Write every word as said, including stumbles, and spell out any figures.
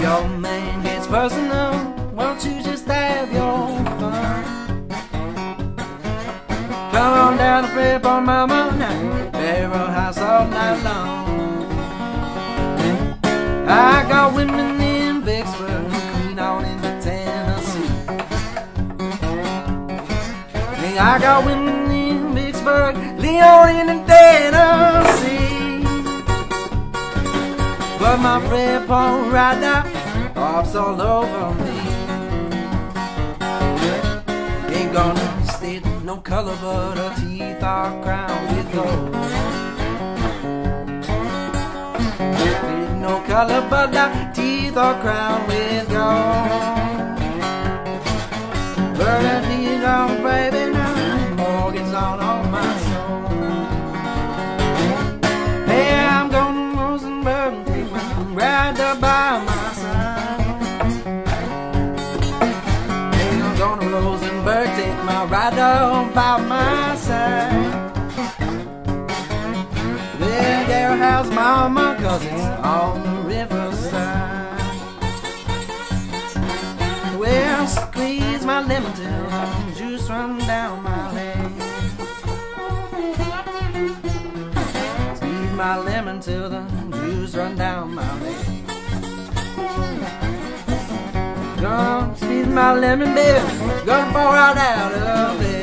your man gets personal, won't you just have your fun? Come on down to Fairport, mama, now Barrel House all night long. I got women in Vicksburg, Queen on into Tennessee. Hey, I got women in Vicksburg, Leon in Tennessee. But my Fairport right now pops all over me. Ain't gonna state no color, but her teeth are crowned with gold. Ain't no color, but her teeth are crowned with gold. But her teeth are, baby, now mortgage on all my soul. Hey, I'm going to Rosenberg and take my ride up by my side. Hey, I'm going to Rosenberg, take my ride up by my side. There, there, how's mama, cause it's on the riverside. Well, squeeze my lemon till the juice run down my leg. Squeeze my lemon till the juice run down my leg. Gonna squeeze my lemon, baby, gonna fall right out of it.